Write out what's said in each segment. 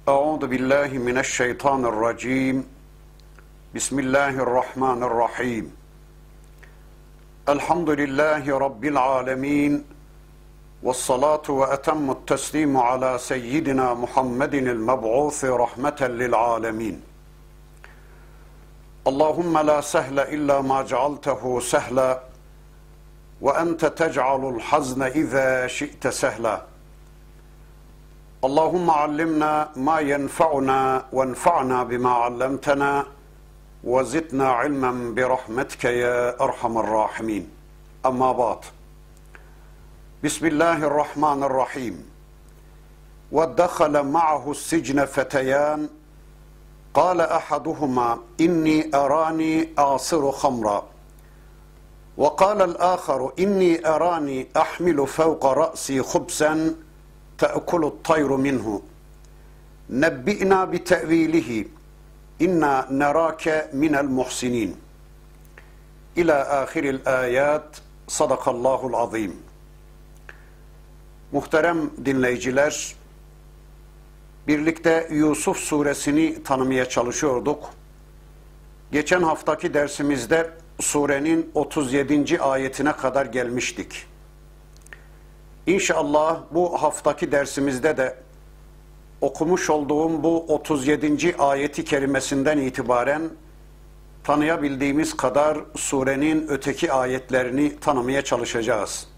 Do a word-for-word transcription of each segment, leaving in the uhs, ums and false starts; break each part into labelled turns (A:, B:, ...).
A: Euzu billahi mineşşeytanirracim. Bismillahirrahmanirrahim. Elhamdülillahi Rabbil alemin. Vessalatu ve etemmut teslimu ala seyyidina Muhammedinil meb'uthi rahmeten lil alemin. Allahümme la sehle illa ma cealtehu sehla ve ente tec'alul hazne izâ şi'te sehla. Allahümme allimna ma yenfa'una ve enfa'na bima allamtana ve zidna ilmen bi rahmetike ya erhamer rahimin. Amma ba'd. Bismillahirrahmanirrahim. Ve dekhale ma'ahu s-sicne feteyan. Kâle ahaduhuma inni arani asiru khamra. Ve kâle'l âkharu inni arani ahmilu fevqa ra'si khubsen te'kulu't tayru minhu. Nebbi'na bi te'vilihi. İnna nerake minel muhsinin. İlâ âhiril âyât. Sadakallahul azim. Muhterem dinleyiciler, birlikte Yusuf suresini tanımaya çalışıyorduk. Geçen haftaki dersimizde surenin otuz yedinci ayetine kadar gelmiştik. İnşallah bu haftaki dersimizde de okumuş olduğum bu otuz yedinci ayeti kerimesinden itibaren tanıyabildiğimiz kadar surenin öteki ayetlerini tanımaya çalışacağız.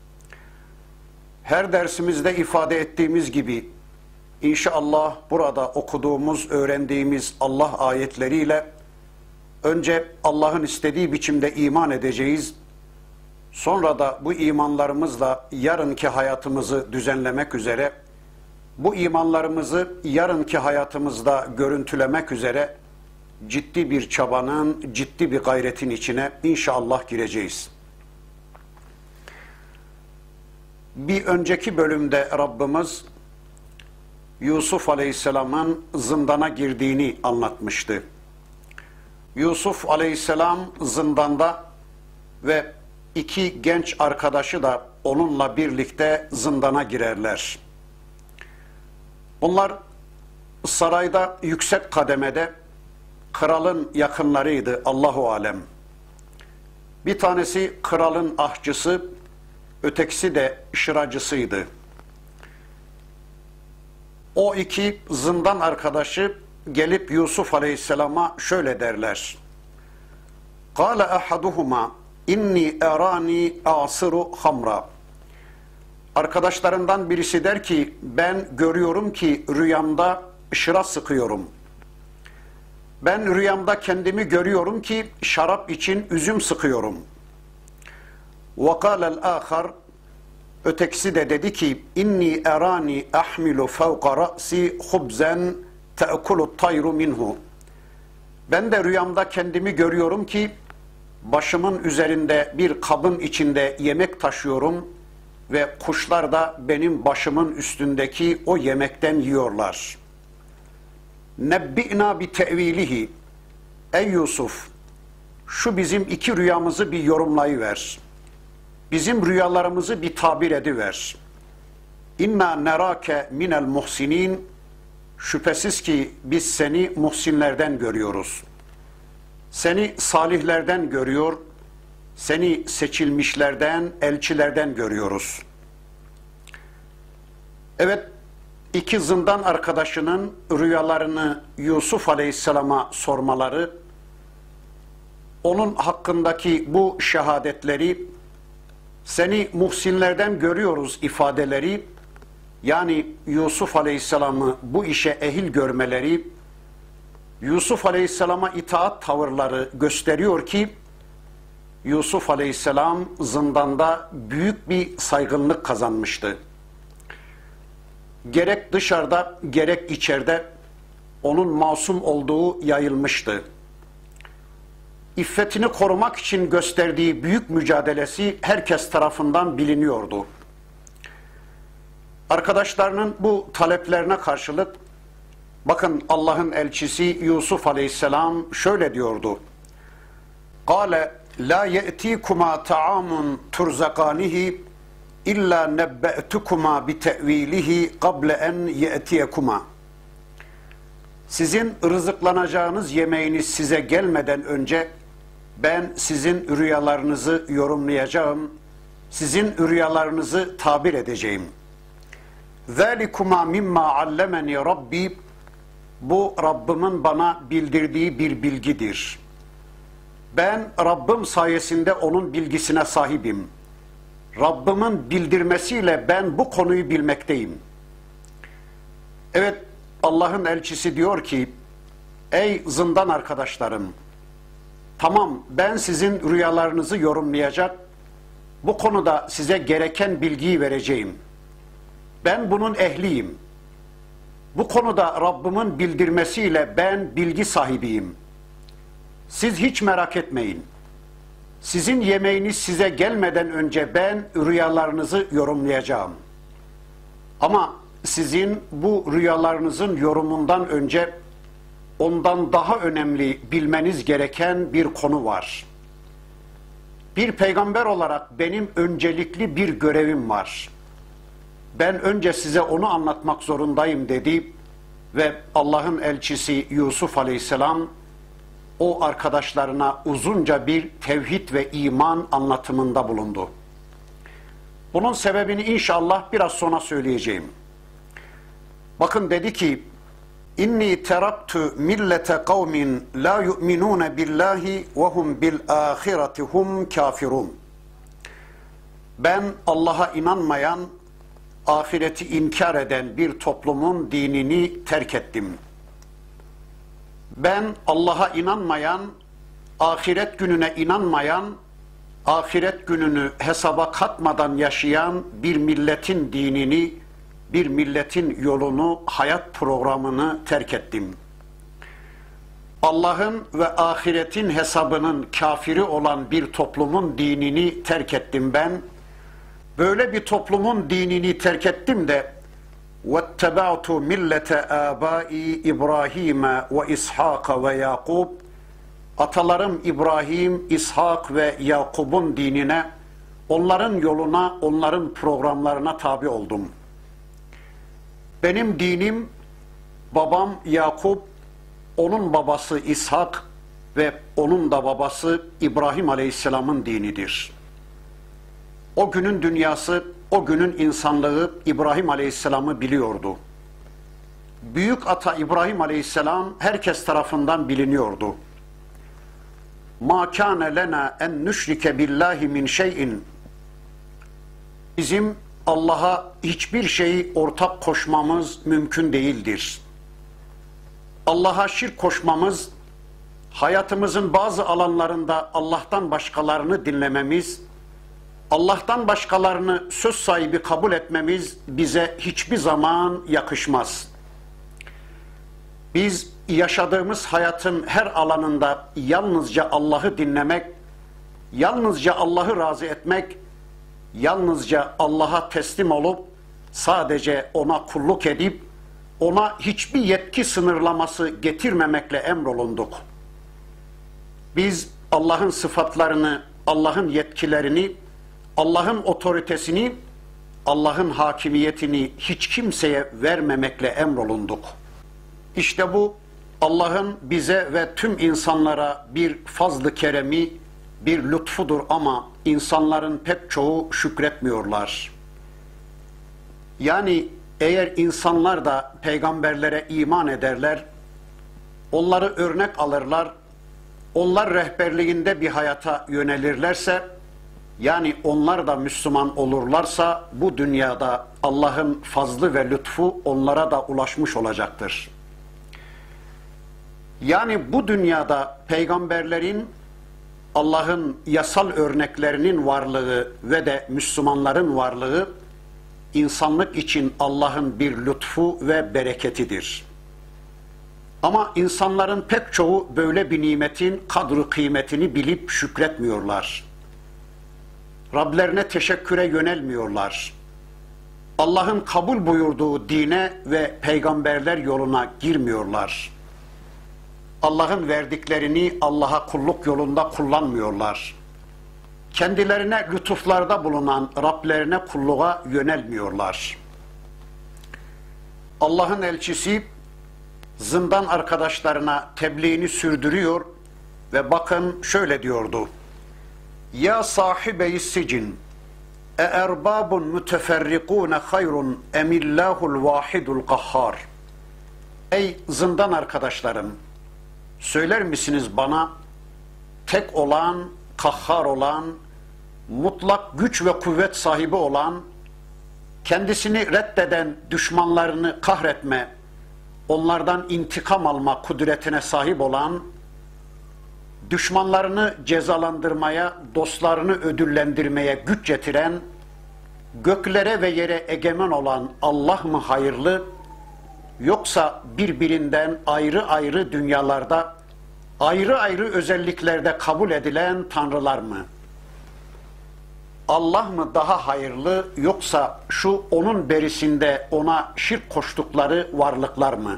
A: Her dersimizde ifade ettiğimiz gibi İnşallah burada okuduğumuz, öğrendiğimiz Allah ayetleriyle önce Allah'ın istediği biçimde iman edeceğiz. Sonra da bu imanlarımızla yarınki hayatımızı düzenlemek üzere, bu imanlarımızı yarınki hayatımızda görüntülemek üzere ciddi bir çabanın, ciddi bir gayretin içine inşallah gireceğiz. Bir önceki bölümde Rabbimiz Yusuf Aleyhisselam'ın zindana girdiğini anlatmıştı. Yusuf Aleyhisselam zindanda ve iki genç arkadaşı da onunla birlikte zindana girerler. Onlar sarayda yüksek kademede kralın yakınlarıydı, Allahu alem. Bir tanesi kralın ahçısı, ötekisi de şıracısıydı. O iki zindan arkadaşı gelip Yusuf Aleyhisselam'a şöyle derler. Kâle ahaduhuma inni erani asiru hamra. Arkadaşlarından birisi der ki, ben görüyorum ki rüyamda şıra sıkıyorum. Ben rüyamda kendimi görüyorum ki şarap için üzüm sıkıyorum. Ve kâle'l âkhar. Ötekisi de dedi ki, inni erani ahmilu fevqa ra'si khubzen te'kulu't tayru minhu. Ben de rüyamda kendimi görüyorum ki başımın üzerinde bir kabın içinde yemek taşıyorum ve kuşlar da benim başımın üstündeki o yemekten yiyorlar. Nebbi'na bi te'vilihi. Ey Yusuf, şu bizim iki rüyamızı bir yorumlayıver. Bizim rüyalarımızı bir tabir ediver. İnna nerake minel muhsinin. Şüphesiz ki biz seni muhsinlerden görüyoruz. Seni salihlerden görüyor, seni seçilmişlerden, elçilerden görüyoruz. Evet, iki zindan arkadaşının rüyalarını Yusuf Aleyhisselam'a sormaları, onun hakkındaki bu şehadetleri, seni muhsinlerden görüyoruz ifadeleri, yani Yusuf Aleyhisselam'ı bu işe ehil görmeleri, Yusuf Aleyhisselam'a itaat tavırları gösteriyor ki, Yusuf Aleyhisselam zindanda büyük bir saygınlık kazanmıştı. Gerek dışarıda, gerek içeride onun masum olduğu yayılmıştı. İffetini korumak için gösterdiği büyük mücadelesi herkes tarafından biliniyordu. Arkadaşlarının bu taleplerine karşılık, bakın Allah'ın elçisi Yusuf Aleyhisselam şöyle diyordu. Kâle la ye'tikuma ta'amun turzakanihi illa nebbe'tukuma bi te'vilihi kable en ye'tiyekuma. Sizin rızıklanacağınız yemeğiniz size gelmeden önce ben sizin rüyalarınızı yorumlayacağım, sizin rüyalarınızı tabir edeceğim. ذَٰلِكُمَا مِمَّا عَلَّمَنِي رَبِّي Bu Rabbimin bana bildirdiği bir bilgidir. Ben Rabbim sayesinde onun bilgisine sahibim. Rabbimin bildirmesiyle ben bu konuyu bilmekteyim. Evet, Allah'ın elçisi diyor ki, ey zindan arkadaşlarım, tamam ben sizin rüyalarınızı yorumlayacak, bu konuda size gereken bilgiyi vereceğim. Ben bunun ehliyim. Bu konuda Rabbimin bildirmesiyle ben bilgi sahibiyim. Siz hiç merak etmeyin. Sizin yemeğiniz size gelmeden önce ben rüyalarınızı yorumlayacağım. Ama sizin bu rüyalarınızın yorumundan önce ondan daha önemli bilmeniz gereken bir konu var. Bir peygamber olarak benim öncelikli bir görevim var. Ben önce size onu anlatmak zorundayım dedi ve Allah'ın elçisi Yusuf Aleyhisselam o arkadaşlarına uzunca bir tevhid ve iman anlatımında bulundu. Bunun sebebini inşallah biraz sonra söyleyeceğim. Bakın dedi ki, İnni teraktu millete kavmin la yu'minun billahi ve hum bil ahireti hum kafirun. Ben Allah'a inanmayan, ahireti inkar eden bir toplumun dinini terk ettim. Ben Allah'a inanmayan, ahiret gününe inanmayan, ahiret gününü hesaba katmadan yaşayan bir milletin dinini, bir milletin yolunu, hayat programını terk ettim. Allah'ın ve ahiretin hesabının kafiri olan bir toplumun dinini terk ettim ben. Böyle bir toplumun dinini terk ettim de وَاتَّبَعْتُ مِلَّةَ آبَائِ İbrahim ve İshak ve Yakub Atalarım İbrahim, İshak ve Yakub'un dinine, onların yoluna, onların programlarına tabi oldum. Benim dinim, babam Yakup, onun babası İshak ve onun da babası İbrahim Aleyhisselam'ın dinidir. O günün dünyası, o günün insanlığı İbrahim Aleyhisselam'ı biliyordu. Büyük ata İbrahim Aleyhisselam herkes tarafından biliniyordu. مَا كَانَ لَنَا اَنْ نُشْرِكَ بِاللّٰهِ مِنْ شَيْءٍ Bizim Allah'a hiçbir şeyi ortak koşmamız mümkün değildir. Allah'a şirk koşmamız, hayatımızın bazı alanlarında Allah'tan başkalarını dinlememiz, Allah'tan başkalarını söz sahibi kabul etmemiz bize hiçbir zaman yakışmaz. Biz yaşadığımız hayatın her alanında yalnızca Allah'ı dinlemek, yalnızca Allah'ı razı etmek, yalnızca Allah'a teslim olup sadece ona kulluk edip ona hiçbir yetki sınırlaması getirmemekle emrolunduk. Biz Allah'ın sıfatlarını, Allah'ın yetkilerini, Allah'ın otoritesini, Allah'ın hakimiyetini hiç kimseye vermemekle emrolunduk. İşte bu Allah'ın bize ve tüm insanlara bir fazl-ı keremi, bir lütfudur ama insanların pek çoğu şükretmiyorlar. Yani eğer insanlar da peygamberlere iman ederler, onları örnek alırlar, onlar rehberliğinde bir hayata yönelirlerse, yani onlar da Müslüman olurlarsa bu dünyada Allah'ın fazlı ve lütfu onlara da ulaşmış olacaktır. Yani bu dünyada peygamberlerin, Allah'ın yasal örneklerinin varlığı ve de Müslümanların varlığı insanlık için Allah'ın bir lütfu ve bereketidir. Ama insanların pek çoğu böyle bir nimetin kadr-ı kıymetini bilip şükretmiyorlar. Rablerine teşekküre yönelmiyorlar. Allah'ın kabul buyurduğu dine ve peygamberler yoluna girmiyorlar. Allah'ın verdiklerini Allah'a kulluk yolunda kullanmıyorlar. Kendilerine lütuflarda bulunan Rablerine kulluğa yönelmiyorlar. Allah'ın elçisi zindan arkadaşlarına tebliğini sürdürüyor ve bakın şöyle diyordu. Ya sahibeyi sicin, e erbabun müteferrikûne hayrun emillâhul vahidul kahhar. Ey zindan arkadaşlarım, söyler misiniz bana, tek olan, kahhar olan, mutlak güç ve kuvvet sahibi olan, kendisini reddeden düşmanlarını kahretme, onlardan intikam alma kudretine sahip olan, düşmanlarını cezalandırmaya, dostlarını ödüllendirmeye güç getiren, göklere ve yere egemen olan Allah mı hayırlı, yoksa birbirinden ayrı ayrı dünyalarda, ayrı ayrı özelliklerde kabul edilen tanrılar mı? Allah mı daha hayırlı, yoksa şu onun berisinde ona şirk koştukları varlıklar mı?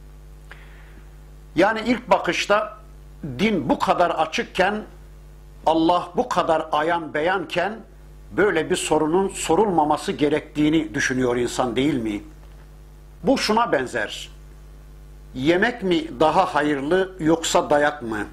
A: Yani ilk bakışta din bu kadar açıkken, Allah bu kadar ayan beyanken böyle bir sorunun sorulmaması gerektiğini düşünüyor insan, değil mi? Bu şuna benzer. Yemek mi daha hayırlı yoksa dayak mı?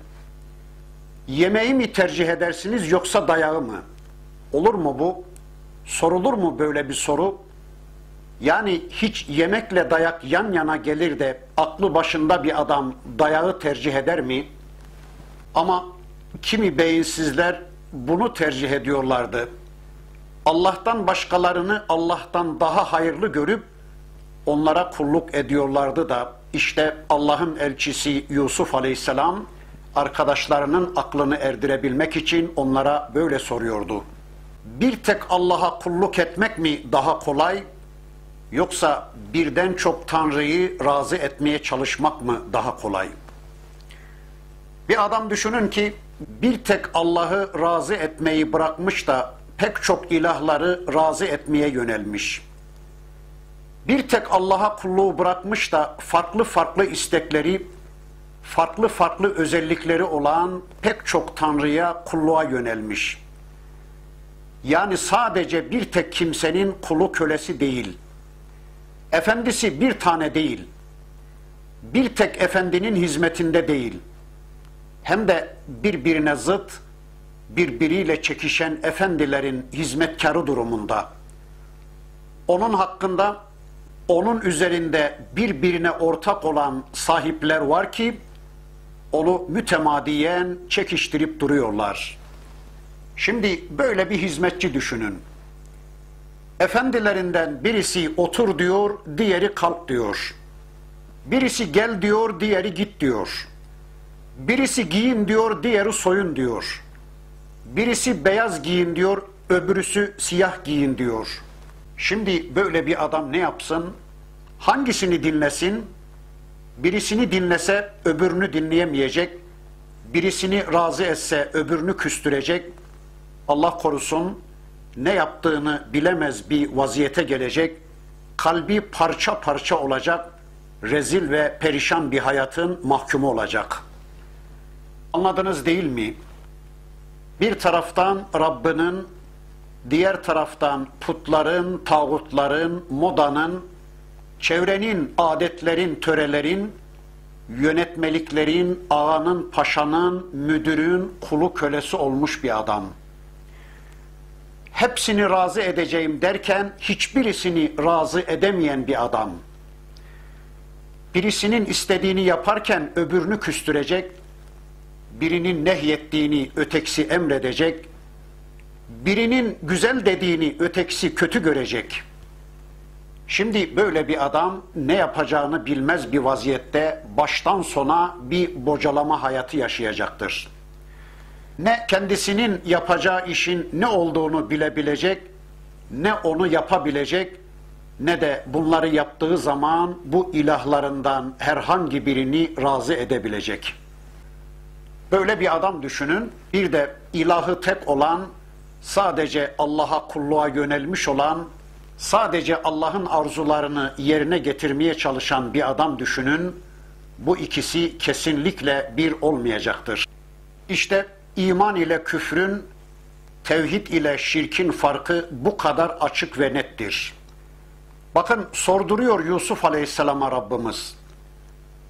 A: Yemeği mi tercih edersiniz yoksa dayağı mı? Olur mu bu? Sorulur mu böyle bir soru? Yani hiç yemekle dayak yan yana gelir de aklı başında bir adam dayağı tercih eder mi? Ama kimi beyinsizler bunu tercih ediyorlardı. Allah'tan başkalarını Allah'tan daha hayırlı görüp onlara kulluk ediyorlardı da işte Allah'ın elçisi Yusuf Aleyhisselam arkadaşlarının aklını erdirebilmek için onlara böyle soruyordu. Bir tek Allah'a kulluk etmek mi daha kolay, yoksa birden çok Tanrı'yı razı etmeye çalışmak mı daha kolay? Bir adam düşünün ki bir tek Allah'ı razı etmeyi bırakmış da pek çok ilahları razı etmeye yönelmiş. Bir tek Allah'a kulluğu bırakmış da farklı farklı istekleri, farklı farklı özellikleri olan pek çok Tanrı'ya, kulluğa yönelmiş. Yani sadece bir tek kimsenin kulu kölesi değil. Efendisi bir tane değil. Bir tek efendinin hizmetinde değil. Hem de birbirine zıt, birbiriyle çekişen efendilerin hizmetkarı durumunda. Onun hakkında, onun üzerinde birbirine ortak olan sahipler var ki, onu mütemadiyen çekiştirip duruyorlar. Şimdi böyle bir hizmetçi düşünün. Efendilerinden birisi otur diyor, diğeri kalk diyor. Birisi gel diyor, diğeri git diyor. Birisi giyin diyor, diğeri soyun diyor. Birisi beyaz giyin diyor, öbürüsü siyah giyin diyor. Şimdi böyle bir adam ne yapsın? Hangisini dinlesin? Birisini dinlese öbürünü dinleyemeyecek. Birisini razı etse öbürünü küstürecek. Allah korusun, ne yaptığını bilemez bir vaziyete gelecek. Kalbi parça parça olacak. Rezil ve perişan bir hayatın mahkumu olacak. Anladınız değil mi? Bir taraftan Rabbinin, diğer taraftan putların, tağutların, modanın, çevrenin, adetlerin, törelerin, yönetmeliklerin, ağanın, paşanın, müdürün kulu kölesi olmuş bir adam. Hepsini razı edeceğim derken hiçbirisini razı edemeyen bir adam. Birisinin istediğini yaparken öbürünü küstürecek, birinin nehyettiğini ötekisi emredecek, birinin güzel dediğini ötekisi kötü görecek. Şimdi böyle bir adam ne yapacağını bilmez bir vaziyette baştan sona bir bocalama hayatı yaşayacaktır. Ne kendisinin yapacağı işin ne olduğunu bilebilecek, ne onu yapabilecek, ne de bunları yaptığı zaman bu ilahlarından herhangi birini razı edebilecek. Böyle bir adam düşünün, bir de ilahı tek olan, sadece Allah'a kulluğa yönelmiş olan, sadece Allah'ın arzularını yerine getirmeye çalışan bir adam düşünün, bu ikisi kesinlikle bir olmayacaktır. İşte iman ile küfrün, tevhid ile şirkin farkı bu kadar açık ve nettir. Bakın sorduruyor Yusuf Aleyhisselam'a Rabbimiz.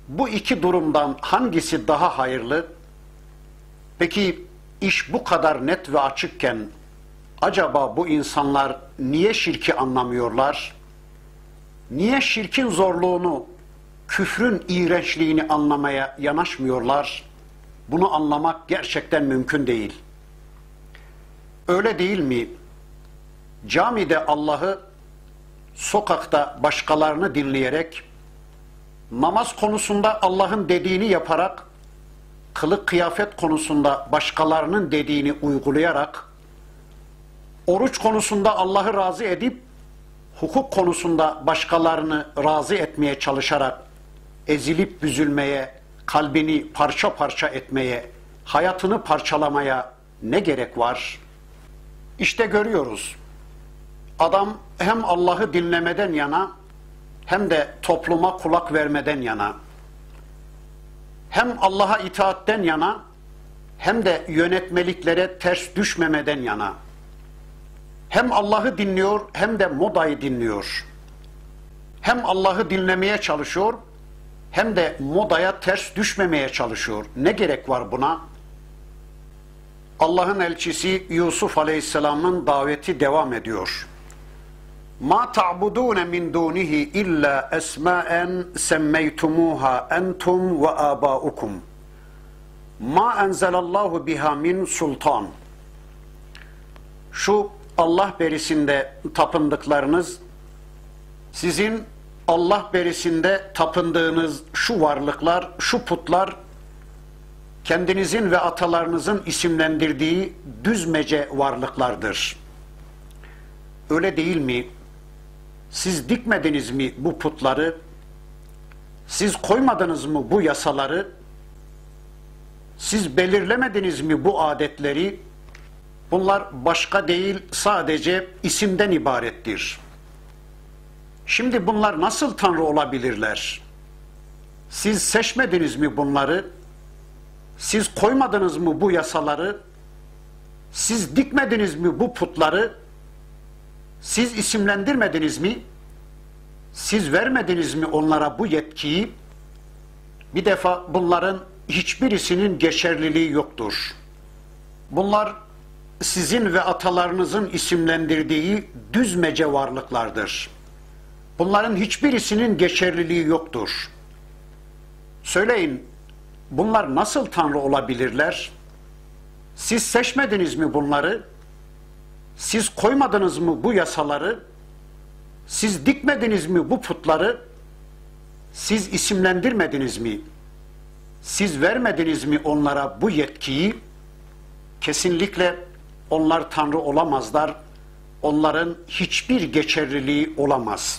A: Bu iki durumdan hangisi daha hayırlı? Peki iş bu kadar net ve açıkken acaba bu insanlar niye şirki anlamıyorlar? Niye şirkin zorluğunu, küfrün iğrençliğini anlamaya yanaşmıyorlar? Bunu anlamak gerçekten mümkün değil. Öyle değil mi? Camide Allah'ı, sokakta başkalarını dinleyerek, namaz konusunda Allah'ın dediğini yaparak, kılık kıyafet konusunda başkalarının dediğini uygulayarak, oruç konusunda Allah'ı razı edip, hukuk konusunda başkalarını razı etmeye çalışarak, ezilip büzülmeye, kalbini parça parça etmeye, hayatını parçalamaya ne gerek var? İşte görüyoruz. Adam hem Allah'ı dinlemeden yana, hem de topluma kulak vermeden yana, hem Allah'a itaatten yana, hem de yönetmeliklere ters düşmemeden yana, hem Allah'ı dinliyor, hem de modayı dinliyor. Hem Allah'ı dinlemeye çalışıyor, hem de modaya ters düşmemeye çalışıyor. Ne gerek var buna? Allah'ın elçisi Yusuf Aleyhisselam'ın daveti devam ediyor. Ma ta'budun min dunihi illa esma'en semmeytumuha entum ve abaukum. Ma enzelallahu biha min sultan. Şu Allah berisinde tapındıklarınız, sizin Allah berisinde tapındığınız şu varlıklar, şu putlar, kendinizin ve atalarınızın isimlendirdiği düzmece varlıklardır. Öyle değil mi? Siz dikmediniz mi bu putları? Siz koymadınız mı bu yasaları? Siz belirlemediniz mi bu adetleri? Bunlar başka değil, sadece isimden ibarettir. Şimdi bunlar nasıl Tanrı olabilirler? Siz seçmediniz mi bunları? Siz koymadınız mı bu yasaları? Siz dikmediniz mi bu putları? Siz isimlendirmediniz mi? Siz vermediniz mi onlara bu yetkiyi? Bir defa bunların hiçbirisinin geçerliliği yoktur. Bunlar sizin ve atalarınızın isimlendirdiği düzmece varlıklardır. Bunların hiçbirisinin geçerliliği yoktur. Söyleyin, bunlar nasıl Tanrı olabilirler? Siz seçmediniz mi bunları? Siz koymadınız mı bu yasaları? Siz dikmediniz mi bu putları? Siz isimlendirmediniz mi? Siz vermediniz mi onlara bu yetkiyi? Kesinlikle onlar Tanrı olamazlar. Onların hiçbir geçerliliği olamaz.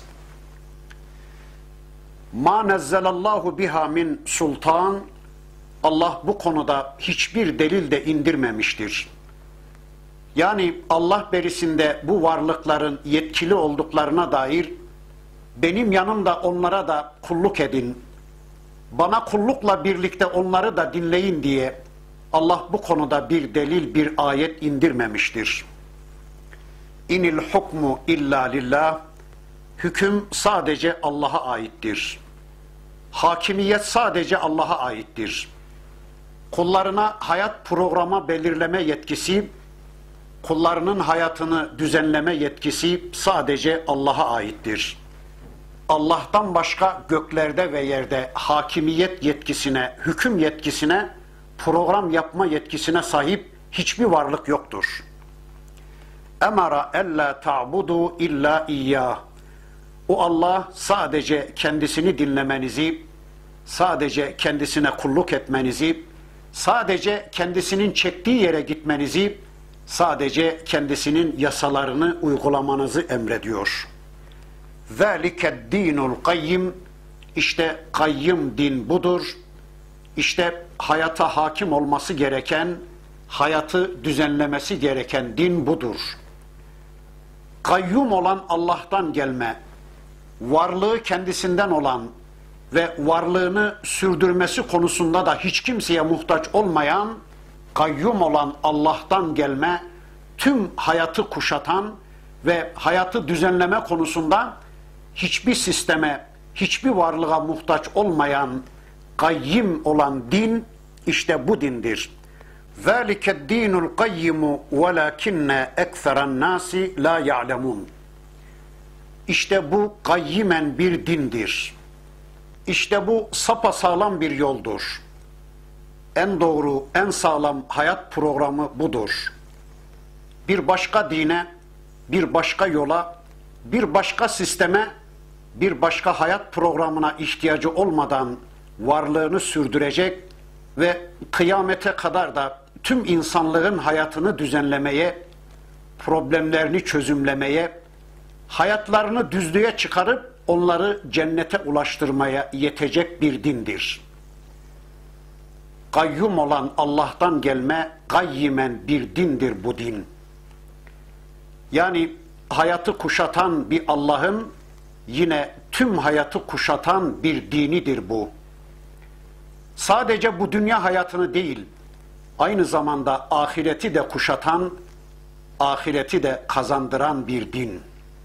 A: Ma nezzelallahu biha min sultan. Allah bu konuda hiçbir delil de indirmemiştir. Yani Allah berisinde bu varlıkların yetkili olduklarına dair benim yanımda onlara da kulluk edin, bana kullukla birlikte onları da dinleyin diye Allah bu konuda bir delil, bir ayet indirmemiştir. İnil hukmu illa lillah. Hüküm sadece Allah'a aittir. Hakimiyet sadece Allah'a aittir. Kullarına hayat programa belirleme yetkisi, kullarının hayatını düzenleme yetkisi sadece Allah'a aittir. Allah'tan başka göklerde ve yerde hakimiyet yetkisine, hüküm yetkisine, program yapma yetkisine sahip hiçbir varlık yoktur. Emara ella ta'budu illa iyyah. O Allah sadece kendisini dinlemenizi, sadece kendisine kulluk etmenizi, sadece kendisinin çektiği yere gitmenizi, sadece kendisinin yasalarını uygulamanızı emrediyor. ذَٰلِكَ الدِّينُ الْقَيِّمِ. İşte kayyım din budur. İşte hayata hakim olması gereken, hayatı düzenlemesi gereken din budur. Kayyum olan Allah'tan gelme, varlığı kendisinden olan ve varlığını sürdürmesi konusunda da hiç kimseye muhtaç olmayan, kayyum olan Allah'tan gelme, tüm hayatı kuşatan ve hayatı düzenleme konusunda hiçbir sisteme, hiçbir varlığa muhtaç olmayan kayyim olan din işte bu dindir. ذَٰلِكَ الدِّينُ الْقَيِّمُ وَلَاكِنَّ اَكْثَرَ النَّاسِ لَا يَعْلَمُونَ. İşte bu kayyimen bir dindir. İşte bu sapasağlam bir yoldur. En doğru, en sağlam hayat programı budur. Bir başka dine, bir başka yola, bir başka sisteme, bir başka hayat programına ihtiyacı olmadan varlığını sürdürecek ve kıyamete kadar da tüm insanlığın hayatını düzenlemeye, problemlerini çözümlemeye, hayatlarını düzlüğe çıkarıp onları cennete ulaştırmaya yetecek bir dindir. Kayyum olan Allah'tan gelme kayyimen bir dindir bu din. Yani hayatı kuşatan bir Allah'ın yine tüm hayatı kuşatan bir dinidir bu. Sadece bu dünya hayatını değil, aynı zamanda ahireti de kuşatan, ahireti de kazandıran bir din.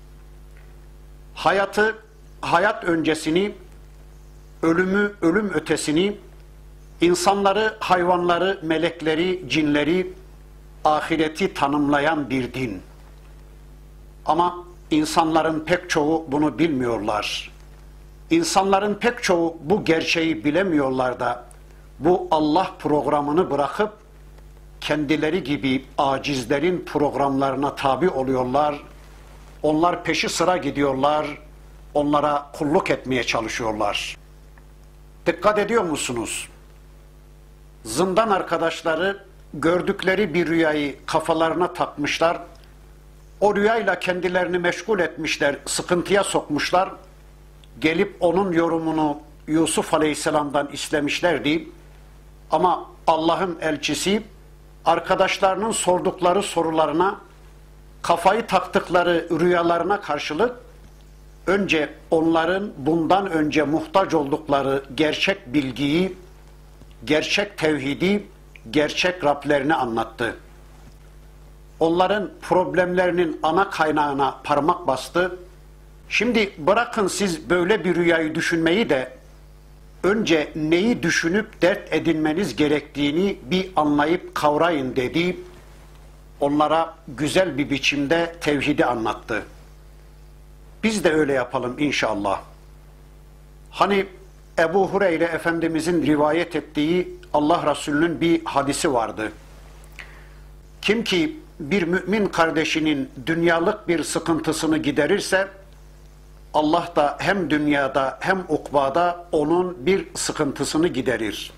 A: Hayatı, hayat öncesini, ölümü, ölüm ötesini, insanları, hayvanları, melekleri, cinleri, ahireti tanımlayan bir din. Ama insanların pek çoğu bunu bilmiyorlar. İnsanların pek çoğu bu gerçeği bilemiyorlar da bu Allah programını bırakıp kendileri gibi acizlerin programlarına tabi oluyorlar. Onlar peşi sıra gidiyorlar. Onlara kulluk etmeye çalışıyorlar. Dikkat ediyor musunuz? Zindan arkadaşları gördükleri bir rüyayı kafalarına takmışlar. O rüyayla kendilerini meşgul etmişler, sıkıntıya sokmuşlar. Gelip onun yorumunu Yusuf Aleyhisselam'dan istemişlerdi. Ama Allah'ın elçisi arkadaşlarının sordukları sorularına, kafayı taktıkları rüyalarına karşılık önce onların bundan önce muhtaç oldukları gerçek bilgiyi, gerçek tevhidi, gerçek Rablerini anlattı. Onların problemlerinin ana kaynağına parmak bastı. Şimdi bırakın siz böyle bir rüyayı düşünmeyi de önce neyi düşünüp dert edinmeniz gerektiğini bir anlayıp kavrayın dedi. Onlara güzel bir biçimde tevhidi anlattı. Biz de öyle yapalım inşallah. Hani Ebu Hureyre Efendimizin rivayet ettiği Allah Resulü'nün bir hadisi vardı. Kim ki bir mümin kardeşinin dünyalık bir sıkıntısını giderirse Allah da hem dünyada hem ukbada onun bir sıkıntısını giderir.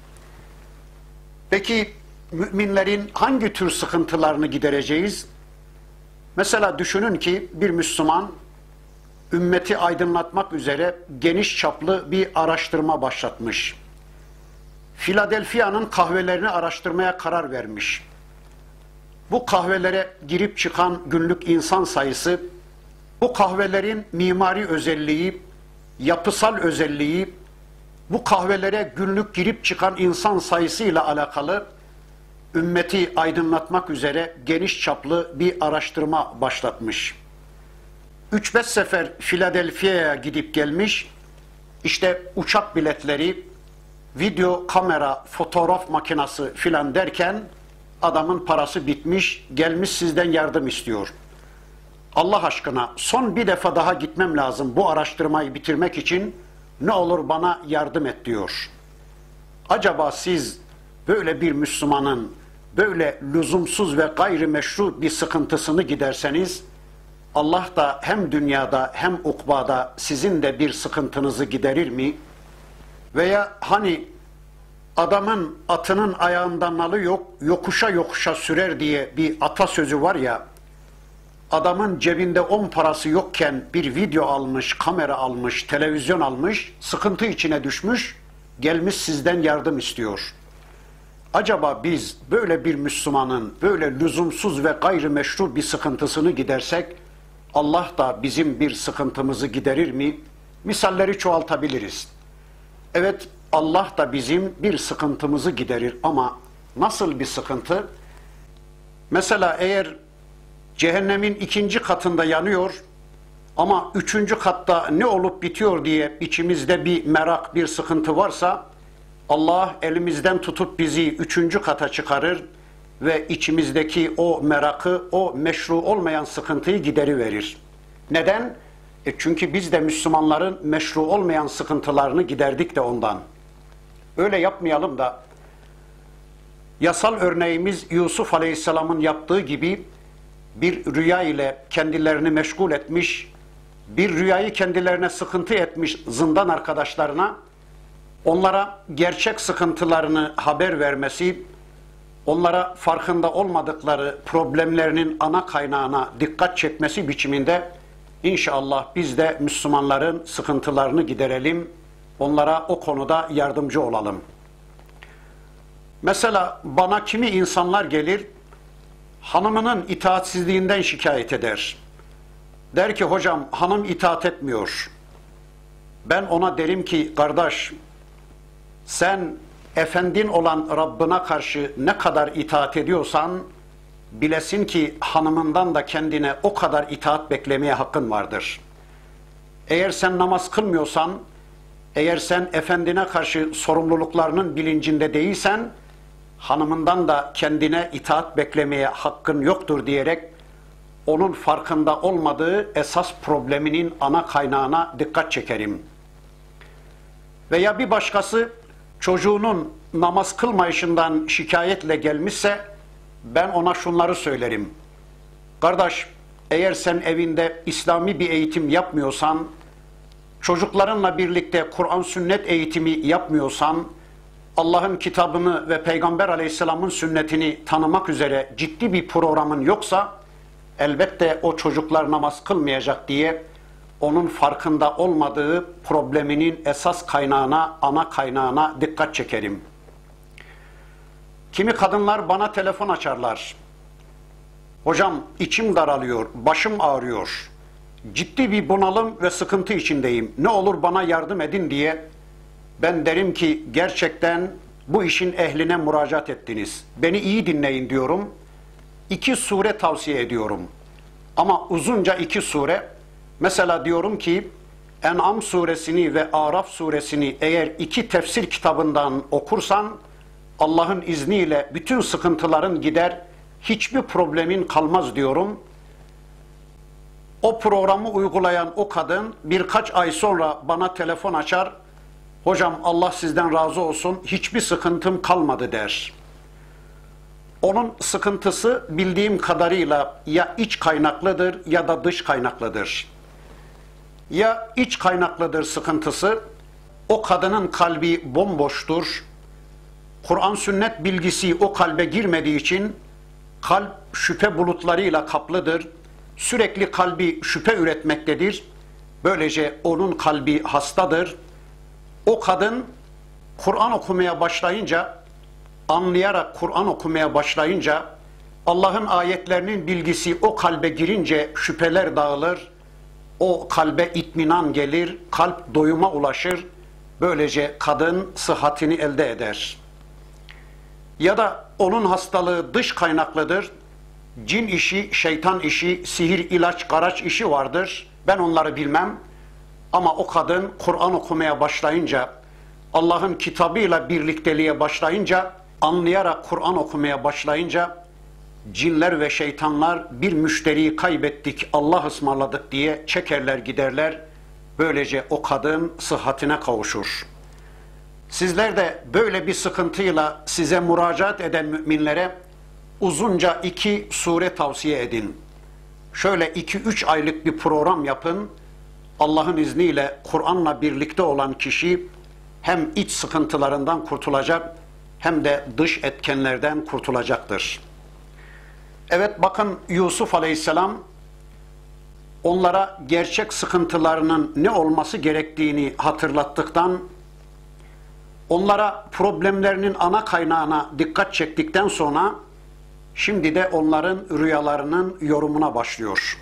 A: Peki müminlerin hangi tür sıkıntılarını gidereceğiz? Mesela düşünün ki bir Müslüman ümmeti aydınlatmak üzere geniş çaplı bir araştırma başlatmış. Philadelphia'nın kahvelerini araştırmaya karar vermiş. Bu kahvelere girip çıkan günlük insan sayısı, bu kahvelerin mimari özelliği, yapısal özelliği, bu kahvelere günlük girip çıkan insan sayısıyla alakalı ümmeti aydınlatmak üzere geniş çaplı bir araştırma başlatmış. Üç beş sefer Philadelphia'ya gidip gelmiş, işte uçak biletleri, video kamera, fotoğraf makinesi filan derken adamın parası bitmiş, gelmiş sizden yardım istiyor. Allah aşkına son bir defa daha gitmem lazım bu araştırmayı bitirmek için, ne olur bana yardım et diyor. Acaba siz böyle bir Müslümanın böyle lüzumsuz ve gayrimeşru bir sıkıntısını giderseniz, Allah da hem dünyada hem ukbada sizin de bir sıkıntınızı giderir mi? Veya hani adamın atının ayağından nalı yok, yokuşa yokuşa sürer diye bir atasözü var ya, adamın cebinde on parası yokken bir video almış, kamera almış, televizyon almış, sıkıntı içine düşmüş, gelmiş sizden yardım istiyor. Acaba biz böyle bir Müslümanın böyle lüzumsuz ve gayrimeşru bir sıkıntısını gidersek, Allah da bizim bir sıkıntımızı giderir mi? Misalleri çoğaltabiliriz. Evet, Allah da bizim bir sıkıntımızı giderir ama nasıl bir sıkıntı? Mesela eğer cehennemin ikinci katında yanıyor ama üçüncü katta ne olup bitiyor diye içimizde bir merak, bir sıkıntı varsa, Allah elimizden tutup bizi üçüncü kata çıkarır ve içimizdeki o merakı, o meşru olmayan sıkıntıyı gideriverir. Neden? E çünkü biz de Müslümanların meşru olmayan sıkıntılarını giderdik de ondan. Öyle yapmayalım da yasal örneğimiz Yusuf Aleyhisselam'ın yaptığı gibi bir rüya ile kendilerini meşgul etmiş, bir rüyayı kendilerine sıkıntı etmiş zindan arkadaşlarına, onlara gerçek sıkıntılarını haber vermesi, onlara farkında olmadıkları problemlerinin ana kaynağına dikkat çekmesi biçiminde inşallah biz de Müslümanların sıkıntılarını giderelim, onlara o konuda yardımcı olalım. Mesela bana kimi insanlar gelir, hanımının itaatsizliğinden şikayet eder. Der ki hocam hanım itaat etmiyor. Ben ona derim ki kardeş, sen efendin olan Rabbına karşı ne kadar itaat ediyorsan bilesin ki hanımından da kendine o kadar itaat beklemeye hakkın vardır. Eğer sen namaz kılmıyorsan, eğer sen efendine karşı sorumluluklarının bilincinde değilsen, hanımından da kendine itaat beklemeye hakkın yoktur diyerek onun farkında olmadığı esas probleminin ana kaynağına dikkat çekerim. Veya bir başkası çocuğunun namaz kılmayışından şikayetle gelmişse ben ona şunları söylerim. Kardeş, eğer sen evinde İslami bir eğitim yapmıyorsan, çocuklarınla birlikte Kur'an sünnet eğitimi yapmıyorsan, Allah'ın kitabını ve Peygamber Aleyhisselam'ın sünnetini tanımak üzere ciddi bir programın yoksa elbette o çocuklar namaz kılmayacak diye onun farkında olmadığı probleminin esas kaynağına, ana kaynağına dikkat çekerim. Kimi kadınlar bana telefon açarlar. Hocam içim daralıyor, başım ağrıyor. Ciddi bir bunalım ve sıkıntı içindeyim. Ne olur bana yardım edin diye. Ben derim ki gerçekten bu işin ehline müracaat ettiniz. Beni iyi dinleyin diyorum. İki sure tavsiye ediyorum. Ama uzunca iki sure. Mesela diyorum ki En'am suresini ve Araf suresini eğer iki tefsir kitabından okursan Allah'ın izniyle bütün sıkıntıların gider, hiçbir problemin kalmaz diyorum. O programı uygulayan o kadın birkaç ay sonra bana telefon açar. Hocam Allah sizden razı olsun, hiçbir sıkıntım kalmadı der. Onun sıkıntısı bildiğim kadarıyla ya iç kaynaklıdır ya da dış kaynaklıdır. Ya iç kaynaklıdır sıkıntısı, o kadının kalbi bomboştur. Kur'an sünnet bilgisi o kalbe girmediği için kalp şüphe bulutlarıyla kaplıdır. Sürekli kalbi şüphe üretmektedir. Böylece onun kalbi hastadır. O kadın Kur'an okumaya başlayınca, anlayarak Kur'an okumaya başlayınca, Allah'ın ayetlerinin bilgisi o kalbe girince şüpheler dağılır, o kalbe itminan gelir, kalp doyuma ulaşır, böylece kadın sıhhatini elde eder. Ya da onun hastalığı dış kaynaklıdır, cin işi, şeytan işi, sihir, ilaç, garaç işi vardır, ben onları bilmem. Ama o kadın Kur'an okumaya başlayınca, Allah'ın kitabıyla birlikteliğe başlayınca, anlayarak Kur'an okumaya başlayınca, cinler ve şeytanlar bir müşteriyi kaybettik, Allah ısmarladık diye çekerler giderler. Böylece o kadın sıhhatine kavuşur. Sizler de böyle bir sıkıntıyla size müracaat eden müminlere uzunca iki sure tavsiye edin. Şöyle iki üç aylık bir program yapın. Allah'ın izniyle Kur'an'la birlikte olan kişi hem iç sıkıntılarından kurtulacak hem de dış etkenlerden kurtulacaktır. Evet, bakın Yusuf Aleyhisselam onlara gerçek sıkıntılarının ne olması gerektiğini hatırlattıktan, onlara problemlerinin ana kaynağına dikkat çektikten sonra şimdi de onların rüyalarının yorumuna başlıyor.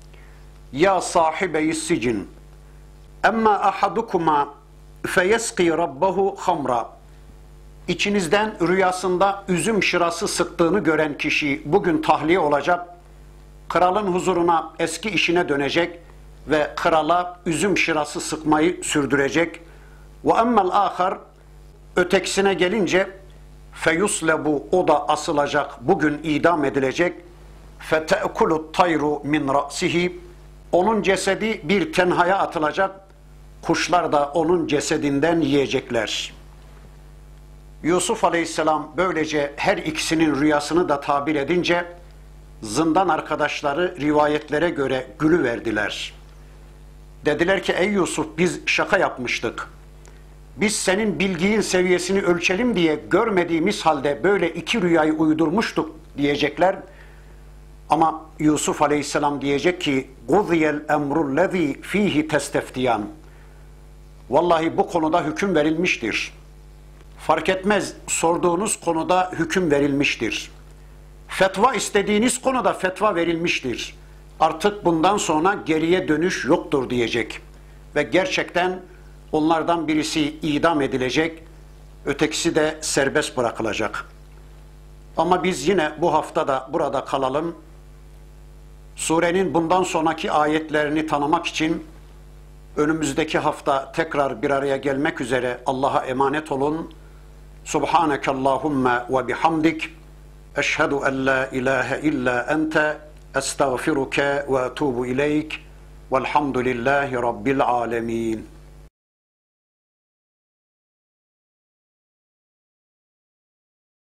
A: Ya sahibeyi sicin emma ahadukuma feyeski rabbahu hamra. İçinizden rüyasında üzüm şırası sıktığını gören kişi bugün tahliye olacak, kralın huzuruna eski işine dönecek ve krala üzüm şırası sıkmayı sürdürecek. Ve emmel ahar, Ötekisine gelince feyuslebu, o da asılacak, bugün idam edilecek. Fete'kulu tayru min ra'sihi, onun cesedi bir tenhaya atılacak. Kuşlar da onun cesedinden yiyecekler. Yusuf Aleyhisselam böylece her ikisinin rüyasını da tabir edince zindan arkadaşları rivayetlere göre gülüverdiler. Dediler ki ey Yusuf, biz şaka yapmıştık. Biz senin bilginin seviyesini ölçelim diye görmediğimiz halde böyle iki rüyayı uydurmuştuk diyecekler. Ama Yusuf Aleyhisselam diyecek ki "Gudiyel emrullezî fîhi testeftiyan." Vallahi bu konuda hüküm verilmiştir. Fark etmez, sorduğunuz konuda hüküm verilmiştir. Fetva istediğiniz konuda fetva verilmiştir. Artık bundan sonra geriye dönüş yoktur diyecek. Ve gerçekten onlardan birisi idam edilecek, ötekisi de serbest bırakılacak. Ama biz yine bu hafta da burada kalalım. Surenin bundan sonraki ayetlerini tanımak için önümüzdeki hafta tekrar bir araya gelmek üzere Allah'a emanet olun. Subhanekallahumma ve bihamdik. Eşhedü en la ilahe illa ente. Estağfiruke ve etubu ileyk. Velhamdülillahi Rabbil alemin.